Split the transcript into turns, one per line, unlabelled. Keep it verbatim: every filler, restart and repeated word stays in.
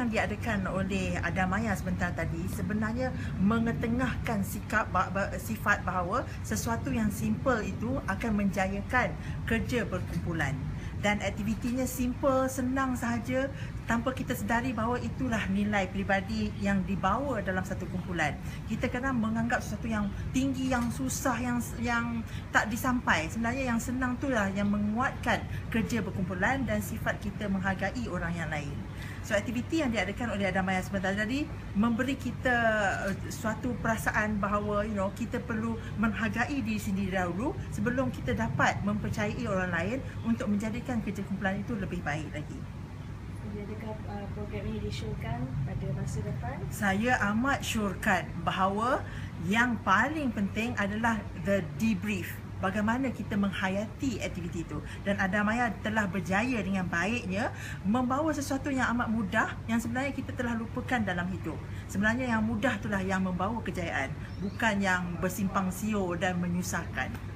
yang diadakan oleh Adamaya sebentar tadi sebenarnya mengetengahkan sikap sifat bahawa sesuatu yang simple itu akan menjayakan kerja berkumpulan. Dan aktivitinya simple, senang sahaja tanpa kita sedari bahawa itulah nilai peribadi yang dibawa dalam satu kumpulan. Kita kadang menganggap sesuatu yang tinggi, yang susah, yang yang tak disampai. Sebenarnya yang senang itulah yang menguatkan kerja berkumpulan dan sifat kita menghargai orang yang lain. So aktiviti yang diadakan oleh Adamaya sebentar tadi memberi kita uh, suatu perasaan bahawa you know kita perlu menghargai diri sendiri dahulu sebelum kita dapat mempercayai orang lain untuk menjadikan kerja kumpulan itu lebih baik lagi.
Adakah uh, program ini disyorkan pada masa depan?
Saya amat syorkan bahawa yang paling penting adalah the debrief. Bagaimana kita menghayati aktiviti itu. Dan Adamaya telah berjaya dengan baiknya membawa sesuatu yang amat mudah yang sebenarnya kita telah lupakan dalam hidup. Sebenarnya yang mudah itulah yang membawa kejayaan, bukan yang bersimpang siur dan menyusahkan.